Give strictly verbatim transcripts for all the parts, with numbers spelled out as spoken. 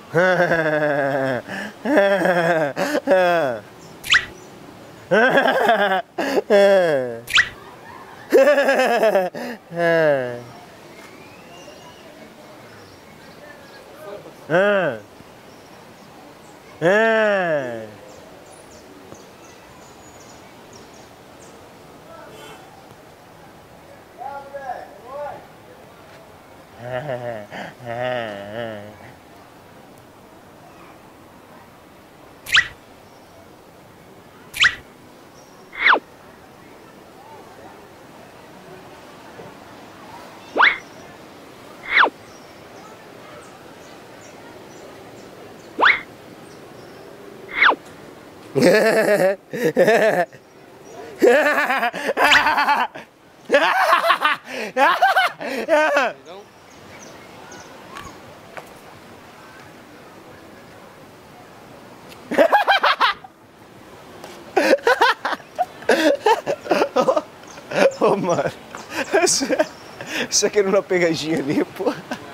Ô, mano, você querendo uma pegadinha ali, pô?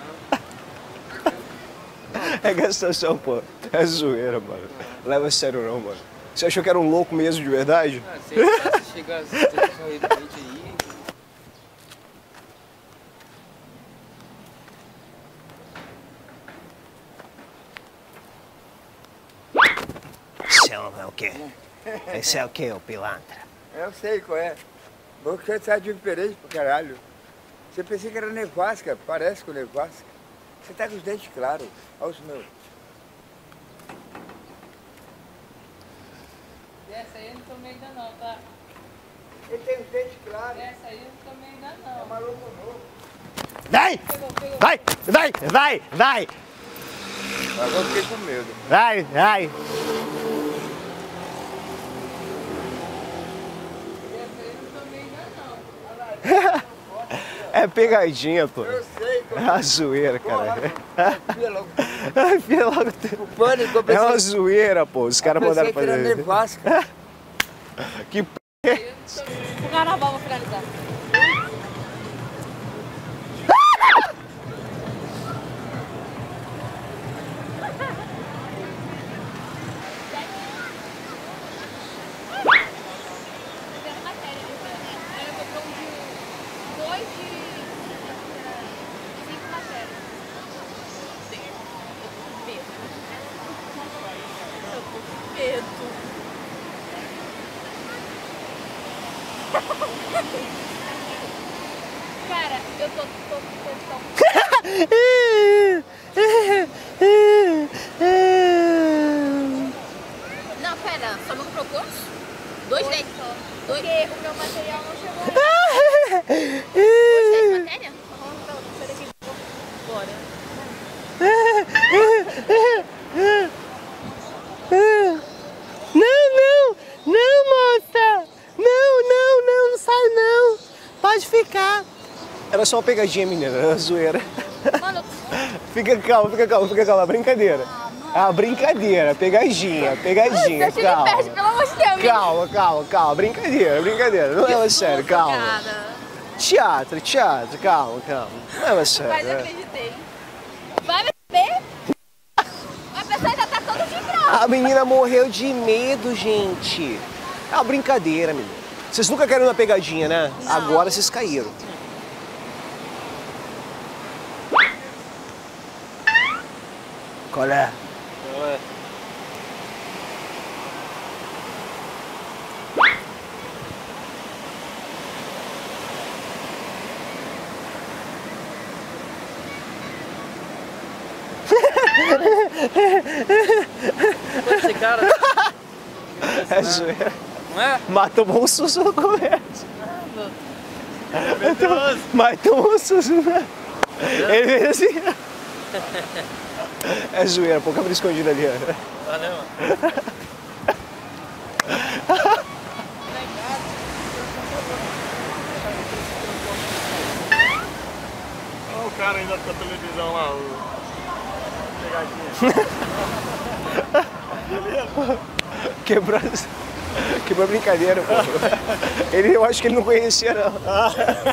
É gastação, pô. É zoeira, mano. Leva a sério não, mano. Você achou que era um louco mesmo de verdade? Ah, sei lá, se chegar, se tem que sorrir da gente aí. Esse é o quê? Esse é o quê, ô pilantra? Eu sei qual é. Você tá diferente pra caralho. Você pensei que era nevasca, parece com nevasca. Você tá com os dentes claros. Olha os meus. Essa aí eu não tomei ainda não, tá? Ele tem os dentes claros. Essa aí eu não tomei ainda não. É maluco novo. Vai! Vai! Vai! Vai! Vai! Agora eu fiquei com medo. Vai! Vai! Essa aí eu não tomei ainda não. É pegadinha, pô. Eu sei. É uma zoeira, cara. Fia logo. Fia logo. O pânico, eu É pensei, uma zoeira, pô. Os caras mandaram pensei que era fazer. nevasca. Que p. O carnaval vou finalizar. Cara, eu tô tô Não, pera, só não comprou quantos? Dois dez? Dois? Porque o meu material não chegou ainda. Dois dez matéria? Então, sai daqui. Bora. Não, não! Não, moça! Não, não, não, não sai não! Pode ficar! Era só uma pegadinha, menina, era uma zoeira. Mano, Fica calma, fica calma, fica calma, brincadeira. Ah, brincadeira, pegadinha, pegadinha, você calma. me perde, pelo amor de Deus. Calma, calma, calma, brincadeira, brincadeira, não leva a sério, calma. Cara. Teatro, teatro, calma, calma, não leva a sério. Mas eu é. acreditei. Vai me ver? A pessoa já tá toda de graça. A menina morreu de medo, gente. É uma brincadeira, menina. Vocês nunca querem uma pegadinha, né? Não. Agora vocês caíram. Qual é? Ué. Esse cara. É zoeira. Não é? Mas tomou um susto no começo. Meu Deus. Mas tomou um susto, né? Ele veio assim. É zoeira, pô, câmera escondida ali, ó. Valeu, mano. Olha o cara ainda com a televisão lá, o... Pegadinha. Quebrou, quebrou a brincadeira, pô. Ele, eu acho que ele não conhecia, não.